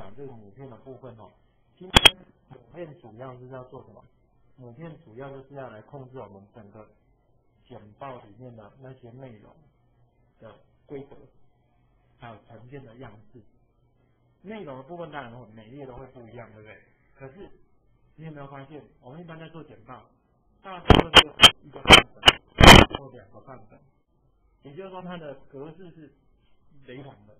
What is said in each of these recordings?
讲这个母片的部分哦。今天母片主要是要做什么？母片主要就是要来控制我们整个简报里面的那些内容的规格，还有呈现的样式。内容的部分当然每页都会不一样，对不对？可是你有没有发现，我们一般在做简报，大部分都是一个范本或两个范本，也就是说它的格式是雷同的，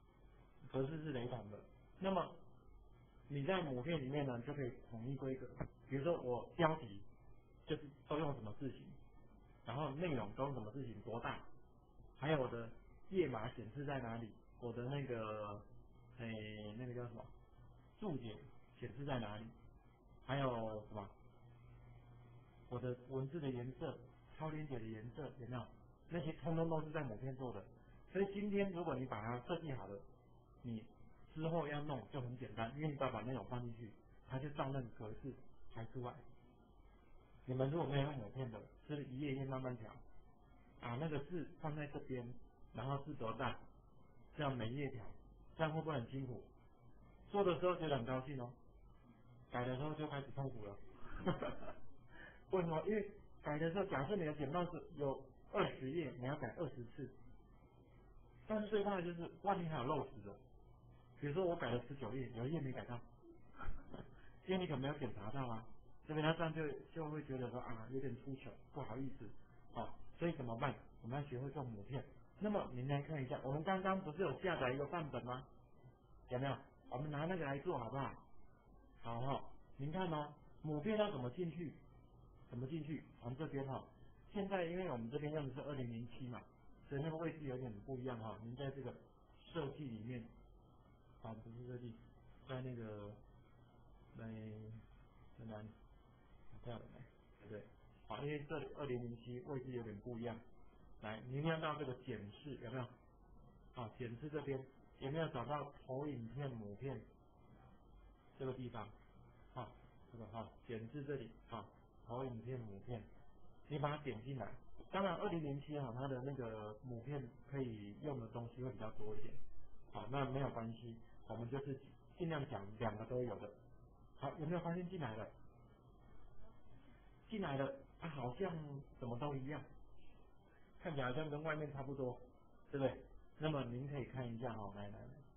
那么你在母片里面呢，就可以统一规格。比如说我标题就是都用什么字型，然后内容都用什么字型多大，还有我的页码显示在哪里，我的那个那个叫什么注解显示在哪里，还有什么我的文字的颜色、超连结的颜色有没有？那些通通都是在母片做的。所以今天如果你把它设计好了，你之后要弄就很简单，因为你把内容放进去，它就照那个格式排出来。你们如果没有用母片的，是一页一页慢慢调啊，那个字放在这边，然后字多大，这样每页调，这样会不会很辛苦？做的时候觉得很高兴哦，改的时候就开始痛苦了。为什么？因为改的时候，假设你的简报是有20页，你要改20次，但是最怕的就是万一还有漏词的，比如说我改了19页，有一页没改到，因为你可能没有检查到啊，对不对？他这样就会觉得说啊有点出糗，不好意思，所以怎么办？我们要学会做母片。那么您来看一下，我们刚刚不是有下载一个范本吗？有没有？我们拿那个来做好不好？好哈，您看哦，母片要怎么进去？从这边现在因为我们这边用的是2007嘛，所以那个位置有点不一样哈。您在这个设计里面，不是设计，在那个在哪里？这样对不对？好，因为这里2007位置有点不一样。来，您要到这个检视有没有？好，检视这边有没有找到投影片母片这个地方？好，这个检视这里投影片母片。你把它点进来，当然2007它的那个母片可以用的东西会比较多一点，那没有关系，我们就是尽量讲2个都有的。好，有没有发现进来了？好像怎么都一样，看起来好像跟外面差不多，对不对？那么您可以看一下来，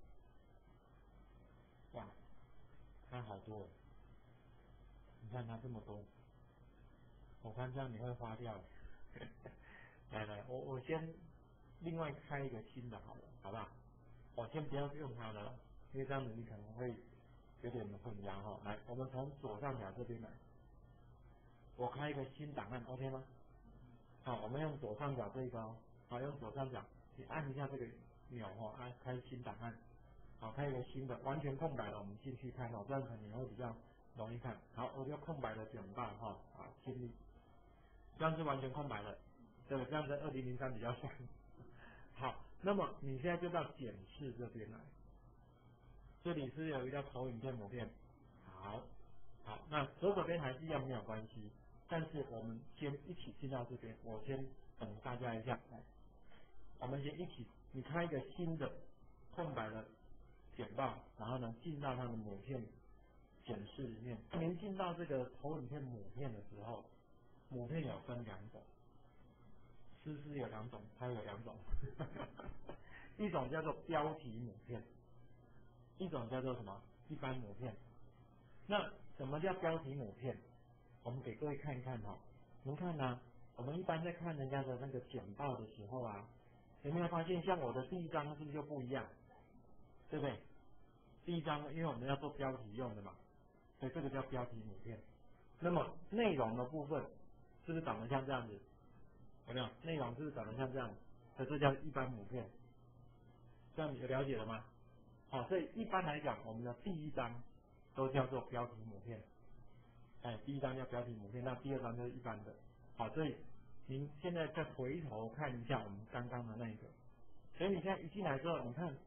哇，它好多，你看它这么多，我看这样你会花掉。来，我先另外开一个新的好了，好不好？我先不要用它的了，因为这样子你可能会有点混淆来，我们从左上角这边来，我开一个新档案 ，OK 吗？好，我们用左上角这一个用左上角，你按一下这个钮按开新档案，好，开一个新的，完全空白的，我们进去看这样可能会比较容易看。好，我就空白的简报好，建立，这样是完全空白的，对，这样跟2003比较像。好，那么你现在就到检视这边来，这里是有一个投影片母片，好，那左手边还是一样没有关系，但是我们先一起进到这边，我先等大家一下，来，我们先一起，你开一个新的空白的简报，然后呢进到它的母片检视里面。您进到这个投影片母片的时候，母片有分2种，诗有2种，它有2种，一种叫做标题母片，一种叫做什么？一般母片。那什么叫标题母片？我们给各位看一看您看我们一般在看人家的那个简报的时候有没有发现像我的第一章是不是就不一样？对不对？第一章因为我们要做标题用的嘛，所以这个叫标题母片。那么内容的部分是不是长得像这样子？有没有？内容是不是长得像这样？所以这叫一般母片。这样你有了解了吗？所以一般来讲，我们的第一章都叫做标题母片。第一章叫标题母片，那第2章就是一般的。所以您现在再回头看一下我们刚刚的那个，所以你现在一进来之后，你看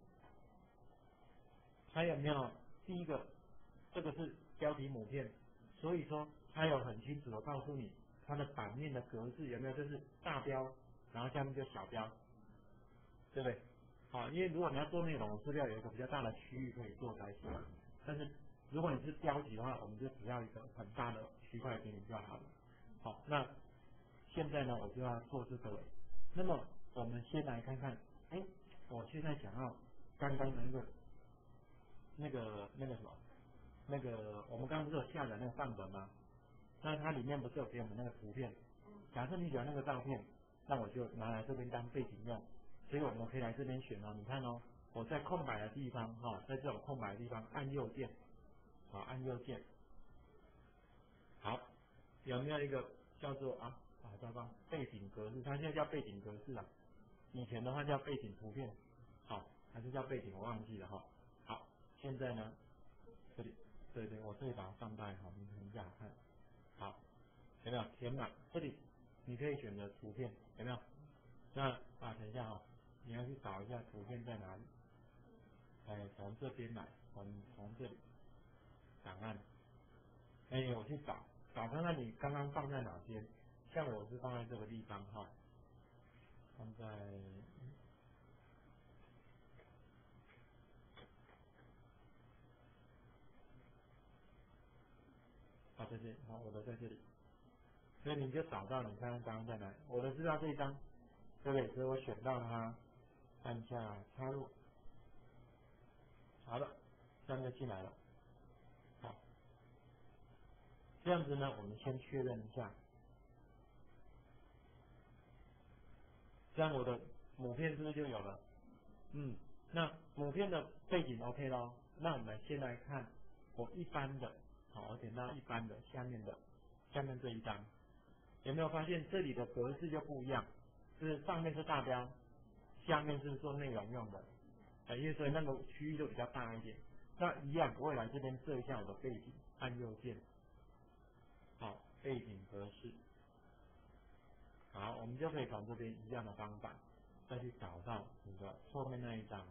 还有没有第一个，这个是标题母片，所以说它有很清楚的告诉你它的版面的格式有没有，就是大标，然后下面就小标，对不对？ 好，因为如果你要做内容，是要有一个比较大的区域可以做才行。但是如果你是标题的话，我们就只要一个很大的区块给你就好了。好，那现在呢，我就要做这个了。那么我们先来看看，哎，我现在想要刚刚的那个什么，我们刚刚不是有下载那个范本吗？那它里面不是有给我们那个图片？假设你喜欢那个照片，那我就拿来这边当背景用。所以我们可以来这边选哦，你看哦，我在空白的地方在这种空白的地方按右键，好，按右键，好，有没有一个叫做糟糕，背景格式，它现在叫背景格式啊，以前的话叫背景图片，好，还是叫背景，我忘记了哈。好，现在呢，这里，对，我这里把它放大好，你很好看，好，有没有填满？这里你可以选择图片，有没有？那等一下你要去找一下图片在哪里？从这边来，我们从这里档案，我去找看看你刚刚放在哪边。像我是放在这个地方放在在这里，我的在这里，所以你就找到你看看刚刚在哪里。我的是在这一张，对不对？所以我选到它，按下插入，好了，这样就进来了。好，这样子呢，我们先确认一下。这样我的母片是不是就有了？那母片的背景 OK 咯。那我们先来看我一般的，我点到一般的下面这一张，有没有发现这里的格式就不一样？是上面是大标，下面是做内容用的，因为所以那个区域就比较大一点。那一样，我也来这边设一下我的背景，按右键，好，背景格式，好，我们就可以从这边一样的方法，再去找到你的后面那一张，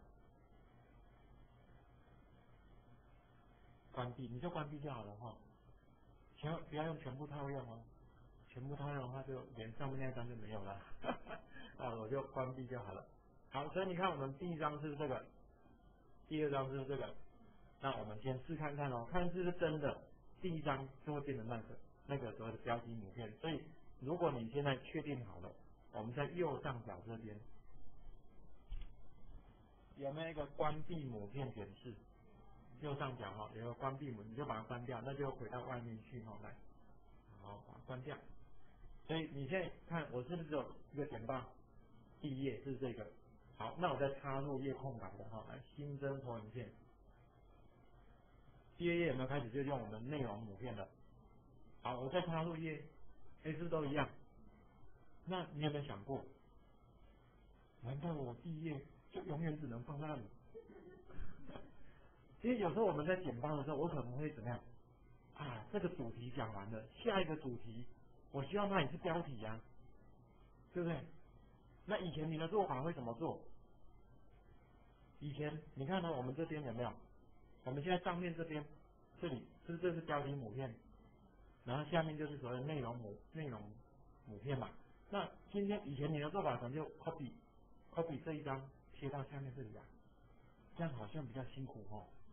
关闭，你就关闭就好了千万不要用全部套用哦，全部套用的话就连上面那一张就没有了，我就关闭就好了。好，所以你看我们第一张是这个，第二张是这个，那我们先试看看看是不是真的，第一张就会变成那个所谓的标题母片。所以如果你现在确定好了，我们在右上角这边有没有一个关闭母片显示？右上角有个关闭母，你就把它关掉，那就回到外面去来，好，把它关掉。所以你现在看我是不是有一个简报？第一页是这个，好，那我再插入页空白的来新增投影片。第二页有没有开始就用我们内容母片了？好，我再插入页，是不是都一样？那你有没有想过，难道我第一页就永远只能放那里？因为有时候我们在简报的时候，我可能会怎么样？这个主题讲完了，下一个主题，我希望它也是标题啊，对不对？那以前你的做法会怎么做？以前你看我们这边有没有？我们现在上面这边，这里是不是这是标题母片？然后下面就是所谓内容母片嘛。那今天以前你的做法可能就 copy 这一张贴到下面这里这样好像比较辛苦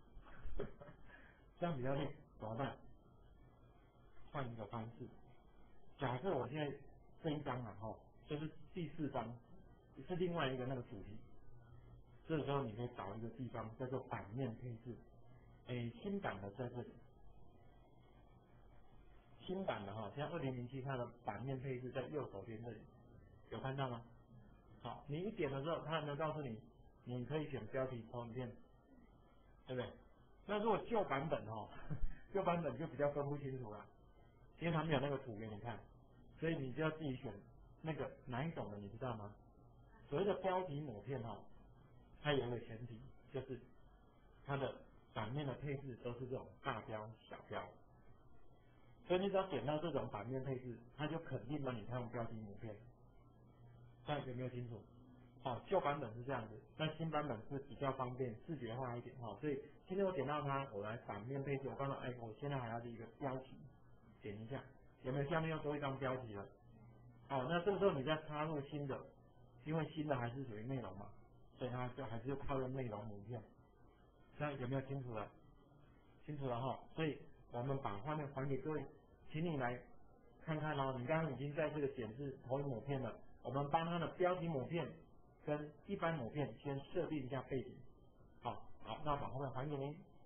这样比较累，怎么办？换一个方式，假设我现在这一张就是第4章，是另外一个那个主题。这时候你可以找一个地方叫做版面配置，新版的在这里，新版的像2007它的版面配置在右手边这里，有看到吗？好，你一点的时候，它有没有告诉你，你可以选标题投影片，对不对？那如果旧版本旧版本就比较分不清楚了，因为它没有那个图给你看，所以你就要自己选那个哪一种的，你知道吗？所谓的标题母片它有一个前提，就是它的版面的配置都是这种大标小标，所以你只要点到这种版面配置，它就肯定帮你看标题母片。这样有没有清楚？旧版本是这样子，但新版本是比较方便视觉化一点所以今天我点到它，我来版面配置，我刚刚我现在还要是一个标题，点一下，有没有下面又多一张标题了？那这个时候你再插入新的，因为新的还是属于内容嘛， 所以它就还是套用内容母片。这样有没有清楚了？清楚了哈。所以我们把画面还给各位，请你来看看哦。你刚刚已经在这个显示投影母片了，我们帮它的标题母片跟一般母片先设定一下背景。好，那把画面还给您。